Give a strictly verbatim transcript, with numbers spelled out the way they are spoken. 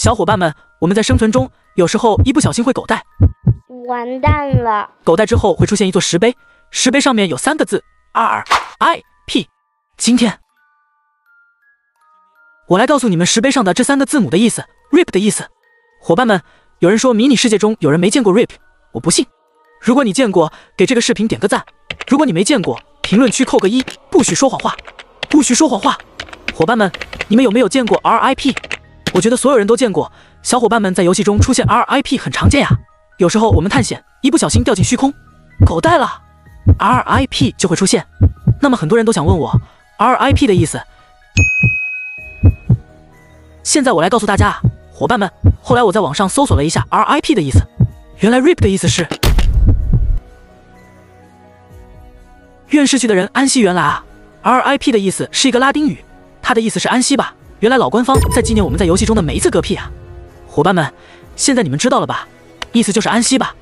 小伙伴们，我们在生存中有时候一不小心会狗带， 完蛋了。 狗带之后会出现一座石碑，石碑上面有三个字 R I P。今天我来告诉你们石碑上的这三个字母的意思 ，R I P 的意思。伙伴们，有人说迷你世界中有人没见过 R I P， 我不信。如果你见过，给这个视频点个赞；如果你没见过，评论区扣个一，不许说谎话，不许说谎话。伙伴们，你们有没有见过 R I P？ 我觉得所有人都见过。小伙伴们在游戏中出现 R I P 很常见呀。有时候我们探险，一不小心掉进虚空，狗带了 ，R I P 就会出现。那么很多人都想问我 R I P 的意思。现在我来告诉大家，伙伴们，后来我在网上搜索了一下 R I P 的意思，原来 R I P 的意思是愿逝去的人安息。原来啊 ，R I P 的意思是一个拉丁语，它的意思是安息吧。原来老官方在纪念我们在游戏中的每一次嗝屁啊！伙伴们，现在你们知道了吧？意思就是安息吧。